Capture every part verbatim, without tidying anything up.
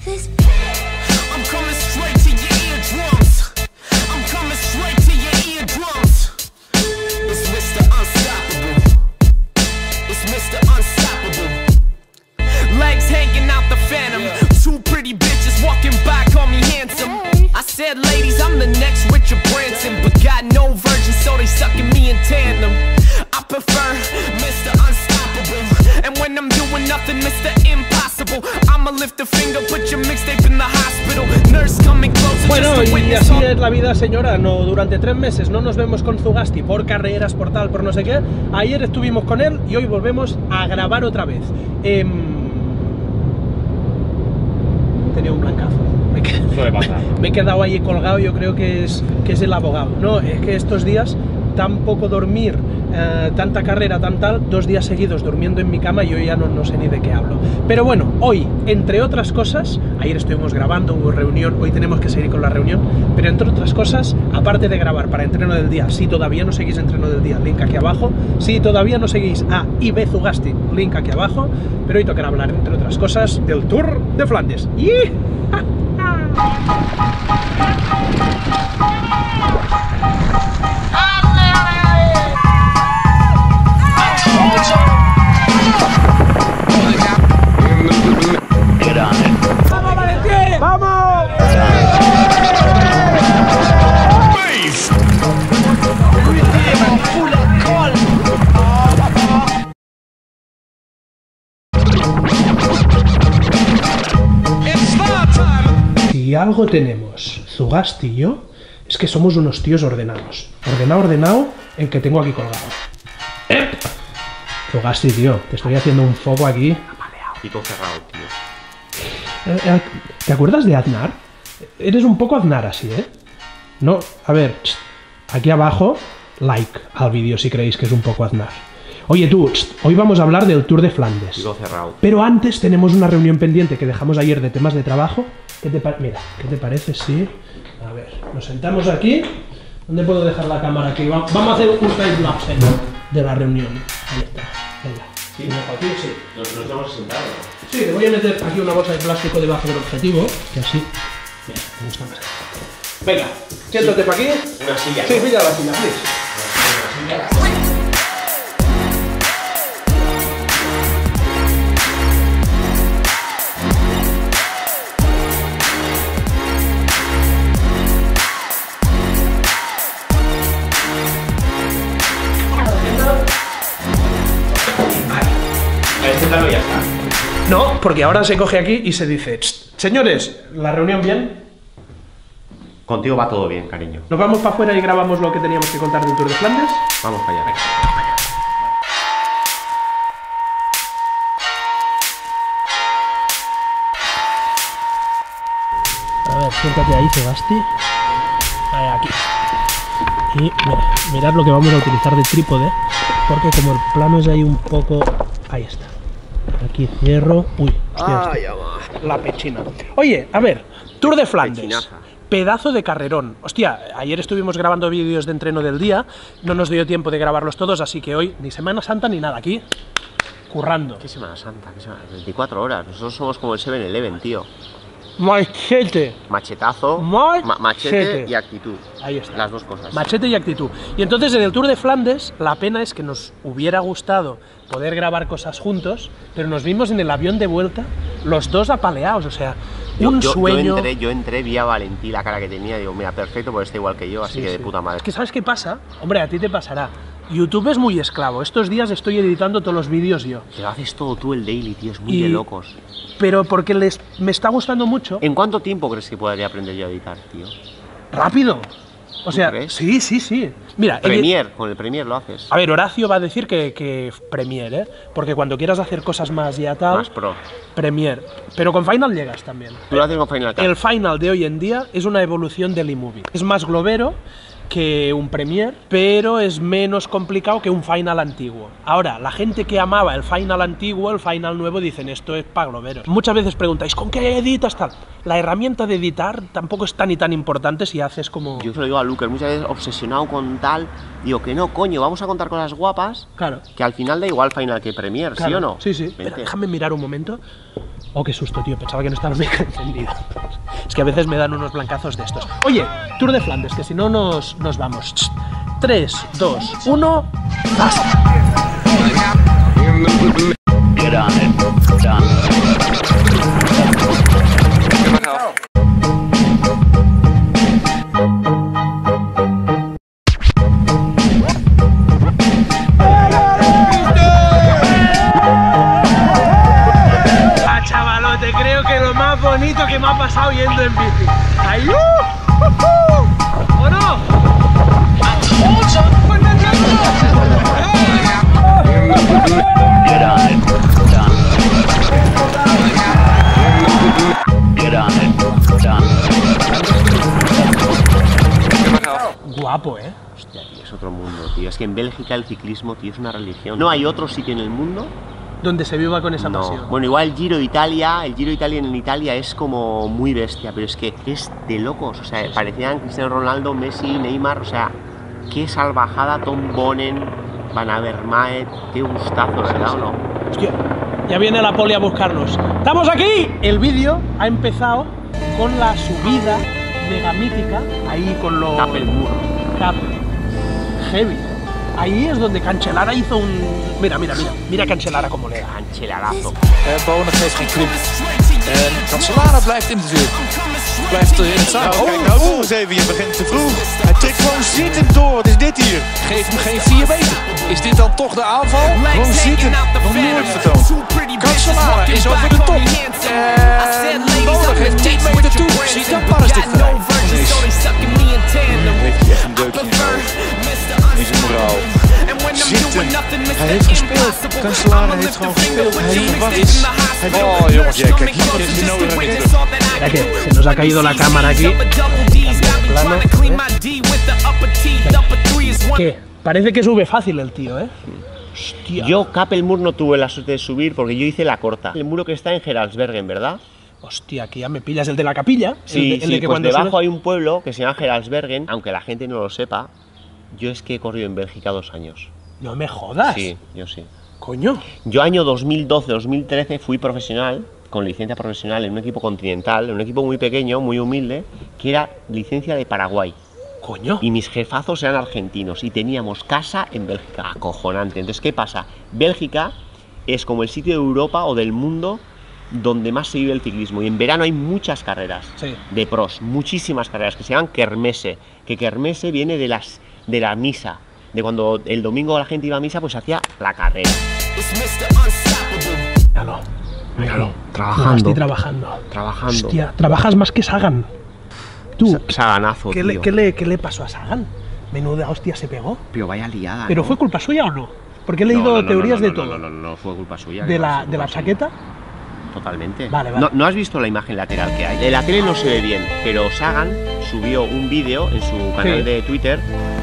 this. I'm coming straight to your eardrums. I'm coming straight to your eardrums. It's Mister Unstoppable. It's Mister Unstoppable. Legs hanging out the Phantom. Yeah. Two pretty bitches walking by, call me handsome. Hey. I said, ladies, I'm the next Richard Branson, but got no virgin, so they sucking me in tandem. I prefer Mister Unstoppable, and when I'm doing nothing, Mister Impossible. I'ma lift a finger, put your mixtape in the hospital. Nurse coming closer. Bueno, y así es la vida, señora. No, durante tres meses no nos vemos con Zugasti por carreras, por tal, por no sé qué. Ayer estuvimos con él y hoy volvemos a grabar otra vez. Eh, tenía un blancazo. Me, qued... me he quedado ahí colgado. Yo creo que es, que es el abogado. No, es que estos días tan poco dormir, eh, tanta carrera, tan tal, dos días seguidos durmiendo en mi cama y yo ya no, no sé ni de qué hablo. Pero bueno, hoy, entre otras cosas, ayer estuvimos grabando, hubo reunión, hoy tenemos que seguir con la reunión, pero entre otras cosas, aparte de grabar para Entreno del Día, si todavía no seguís Entreno del Día, link aquí abajo, si todavía no seguís a I B Zugasti, link aquí abajo, pero hoy tocará hablar, entre otras cosas, del Tour de Flandes. ¡Y! ¡Vamos, Valentín! ¡Vamos! Si algo tenemos Zugasti y yo, es que somos unos tíos ordenados. Ordenado, ordenado, el que tengo aquí colgado. ¡Eh! Zugasti, tío, te estoy haciendo un foco aquí. Pico cerrado, tío. Eh, ¿Te acuerdas de Aznar? Eres un poco Aznar así, ¿eh? No, a ver, aquí abajo, like al vídeo si creéis que es un poco Aznar. Oye tú, hoy vamos a hablar del Tour de Flandes. Pico cerrado. Pero antes tenemos una reunión pendiente que dejamos ayer de temas de trabajo. ¿Qué te Mira, ¿qué te parece? Sí. A ver, nos sentamos aquí. ¿Dónde puedo dejar la cámara aquí? Vamos a hacer un time lapse de la reunión. Ahí está. Venga. ¿Sí? Aquí, sí. Nos, nos hemos sentado. Sí, te voy a meter aquí una bolsa de plástico debajo del objetivo, que así... Mira, me gusta más. Venga, siéntate para aquí. Una silla. Sí, pilla la silla, please. Una silla. Y ya está. No, porque ahora se coge aquí y se dice, señores, ¿la reunión bien? Contigo va todo bien, cariño. ¿Nos vamos para afuera y grabamos lo que teníamos que contar del Tour de Flandes? Vamos para allá. A ver, siéntate ahí, Zugasti. Ahí, aquí. Y mira, mirad lo que vamos a utilizar de trípode, porque como el plano es ahí un poco... Ahí está. Aquí cierro. Uy, hostia, Ay, la pechina. Oye, a ver, Tour de Flandes. Pechinaza. Pedazo de carrerón. Hostia, ayer estuvimos grabando vídeos de entreno del día, no nos dio tiempo de grabarlos todos, así que hoy ni Semana Santa ni nada, aquí currando. ¿Qué Semana Santa? ¿Qué semana? veinticuatro horas. Nosotros somos como el seven eleven, tío. Machete. Machetazo, Machete. ma machete y actitud. Ahí está. Las dos cosas. Machete y actitud. Y entonces en el Tour de Flandes, la pena es que nos hubiera gustado poder grabar cosas juntos, pero nos vimos en el avión de vuelta, los dos apaleados, o sea, yo, un yo, sueño. Yo entré, yo entré, vi a Valentí la cara que tenía, digo, mira, perfecto, porque está igual que yo, así Sí, que de sí. puta madre. Es que ¿sabes qué pasa? Hombre, a ti te pasará. YouTube es muy esclavo. Estos días estoy editando todos los vídeos yo. Te lo haces todo tú el daily, tío, es muy Y- de locos. Pero porque les, me está gustando mucho. ¿En cuánto tiempo crees que podría aprender yo a editar, tío? Rápido. O sea, crees? sí, sí, sí. Mira, edit- Premiere, con el Premiere lo haces. a ver, Horacio va a decir que, que Premiere, ¿eh? Porque cuando quieras hacer cosas más ya tal, Más pro. Premiere. Pero con Final llegas también. Tú lo haces con Final Cut. El Final de hoy en día es una evolución del iMovie. Es más globero que un Premiere, pero es menos complicado que un Final antiguo. Ahora, la gente que amaba el Final antiguo, el Final nuevo, dicen esto es pa' globeros. Muchas veces preguntáis, ¿con qué editas tal? La herramienta de editar tampoco es tan y tan importante si haces como... Yo se lo digo a Luker, muchas veces obsesionado con tal, digo que no, coño, vamos a contar cosas guapas, Claro. que al final da igual Final que Premiere, ¿sí Claro, o no? Sí, sí. Vente. Espera, déjame mirar un momento. Oh, qué susto, tío. Pensaba que no estaba bien encendido. Es que a veces me dan unos blancazos de estos. Oye, Tour de Flandes, que si no nos, nos vamos. tres, dos, uno. ¡Basta! Bonito que me ha pasado yendo en bici. ¡Ay, uh! ¡Uh! ¡Uh! ¿O no? Guapo, ¿eh? Hostia, tío, es otro mundo, tío. Es que en Bélgica el ciclismo, tío, es una religión. No hay otro sitio en el mundo donde se viva con esa no. pasión. Bueno, igual el Giro de Italia, el Giro de Italia en Italia es como muy bestia, pero es que es de locos, o sea, sí, parecían Cristiano Ronaldo, Messi, Neymar, o sea, qué salvajada, Tom Bonen, Van Avermaet, qué gustazo, ¿verdad o no? Hostia, ya viene la poli a buscarnos. ¡Estamos aquí! El vídeo ha empezado con la subida mega mítica, ahí con los... Capel Mur. Capel. Heavy. Ahí es donde Cancellara hizo un... Mira, mira, mira. Mira Cancellara como le da. Cancellarazo. Uh, Bonen geeft geen krimp. En Cancellara blijft in de vuur. Blijft in het zadel. Oh, kijk nou, oh. eens even, je begint te vroeg. Hij trekt gewoon zittend door. Wat is dit hier? Geef hem geen vier meter. Is dit dan toch de aanval? Gewoon zitten. Nog nooit vertoond. Cancellara is over de top. En Bonen geeft tien meter toe. Ziet dat maar eens dichtbij. Heeft hij echt een deukje in in zijn moraal. Zitten. Hij heeft gespeeld. Cancellara heeft gewoon gespeeld. Hij heeft gewacht. Oh jongens, ja, kijk, hier is hij nodig aan weer terug. Mira que se nos ha caído la cámara aquí. Plano. ¿Qué? Parece que sube fácil el tío, ¿eh? Hostia. Yo Capel Mur no tuve la suerte de subir porque yo hice la corta. El muro que está en Geraldsbergen, ¿verdad? Hostia, aquí ya me pillas el de la capilla. Sí, el de, sí, el de que pues cuando debajo sube... hay un pueblo que se llama Geraldsbergen, aunque la gente no lo sepa. Yo es que he corrido en Bélgica dos años. No me jodas. Sí, yo sí. Coño. Yo año dos mil doce dos mil trece fui profesional, con licencia profesional en un equipo continental, en un equipo muy pequeño, muy humilde, que era licencia de Paraguay. Coño. Y mis jefazos eran argentinos y teníamos casa en Bélgica. Acojonante. Entonces, ¿qué pasa? Bélgica es como el sitio de Europa o del mundo donde más se vive el ciclismo. Y en verano hay muchas carreras sí. de pros, muchísimas carreras que se llaman kermesse. Que kermesse viene de, las, de la misa. De cuando el domingo la gente iba a misa, pues hacía la carrera. Míralo. Míralo. Trabajando. No, estoy trabajando. Trabajando. Hostia, trabajas más que Sagan. Tú. Saganazo, ¿Qué tío. le, ¿qué, le, ¿Qué le pasó a Sagan? Menuda hostia se pegó. Pero vaya liada. ¿Pero ¿no? fue culpa suya o no? Porque he leído no, no, no, teorías no, no, de todo. No, no, no, no, fue culpa suya. ¿De la, de la chaqueta? Totalmente. Vale, vale. No, ¿No has visto la imagen lateral que hay? En la tele no se ve bien, pero Sagan subió un vídeo en su canal sí. de Twitter.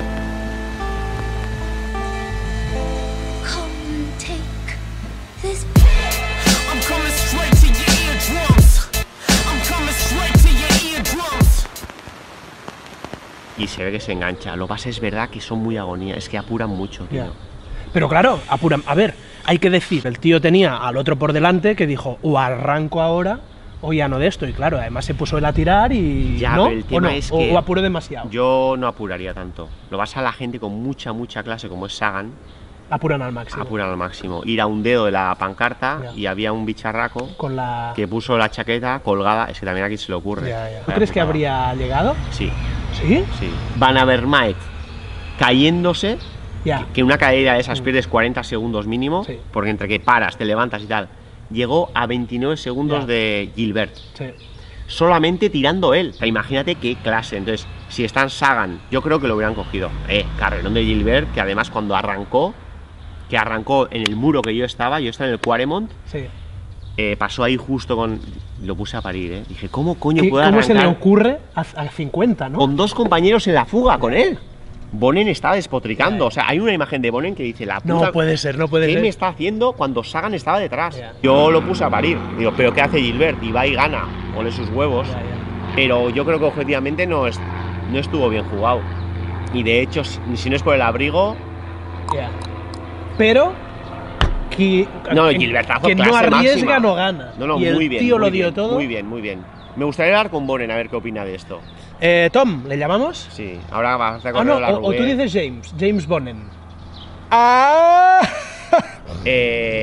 Y se ve que se engancha. Lo que pasa es verdad que son muy agonía, es que apuran mucho, tío. Yeah. Pero claro, apuran. A ver, hay que decir, el tío tenía al otro por delante que dijo, o arranco ahora o ya no de esto. Y claro, además se puso él a tirar y... Ya, ¿no? pero el tema ¿O no? es o, que o apuró demasiado. Yo no apuraría tanto. Lo vas a la gente con mucha, mucha clase, como es Sagan. Apuran al máximo. Apuran al máximo. Ir a un dedo de la pancarta yeah. y había un bicharraco con la... que puso la chaqueta colgada. Es que también aquí se le ocurre. Yeah, yeah. ¿Tú crees que habría llegado? Sí. ¿Sí? Sí. Van Avermaet cayéndose, yeah. que, que una caída de esas pierdes cuarenta segundos mínimo, sí. porque entre que paras, te levantas y tal, llegó a veintinueve segundos yeah. de Gilbert. Sí. Solamente tirando él. O sea, imagínate qué clase. Entonces, si están Sagan, yo creo que lo hubieran cogido. Eh, carrerón de Gilbert, que además cuando arrancó, que arrancó en el muro que yo estaba, yo estaba en el Quaremont, sí. eh, pasó ahí justo con... Lo puse a parir, ¿eh? Dije, ¿cómo coño puede ¿Cómo arrancar? se le ocurre a, a cincuenta, no? Con dos compañeros en la fuga con él. Bonen estaba despotricando. Yeah. O sea, hay una imagen de Bonen que dice, la puta... No puede ser, no puede ¿Qué ser. me está haciendo cuando Sagan estaba detrás? Yeah. Yo lo puse a parir. Digo, ¿pero qué hace Gilbert? Y va y gana. Ole sus huevos. Yeah, yeah. Pero yo creo que objetivamente no, es, no estuvo bien jugado. Y de hecho, si, si no es por el abrigo... Yeah. Pero... qui, no, Gilbertazo, quien no arriesga no gana. No, no, y el muy bien, tío muy lo dio bien, todo. Muy bien, muy bien. Me gustaría hablar con Bonen a ver qué opina de esto. Eh, Tom, ¿le llamamos? Sí, ahora vas a Ah, correr no, la o, o tú dices James, James Bonen. ¡Ah! Eh,